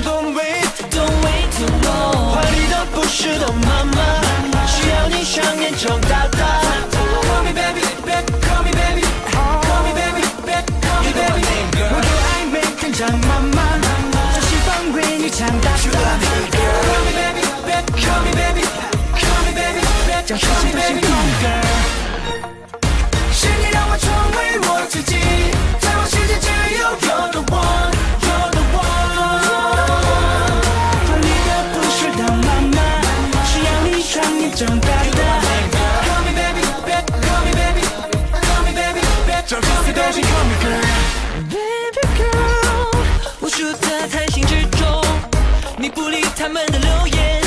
Don't wait too long， 怀里的不是的妈妈，需要你想念长大大。Call me baby, call me baby, call me baby, call me baby。我的暧昧跟着妈妈，专心放为你长大大。Call me baby, call me baby, call me baby， 将世界都是空格。是你让我成为我自己，在我世界只有 You're the one。长大的 Call me baby, call me baby, call me baby， 找到你的心 Call me girl Baby girl， 无数的谈心之中，你不理他们的流言，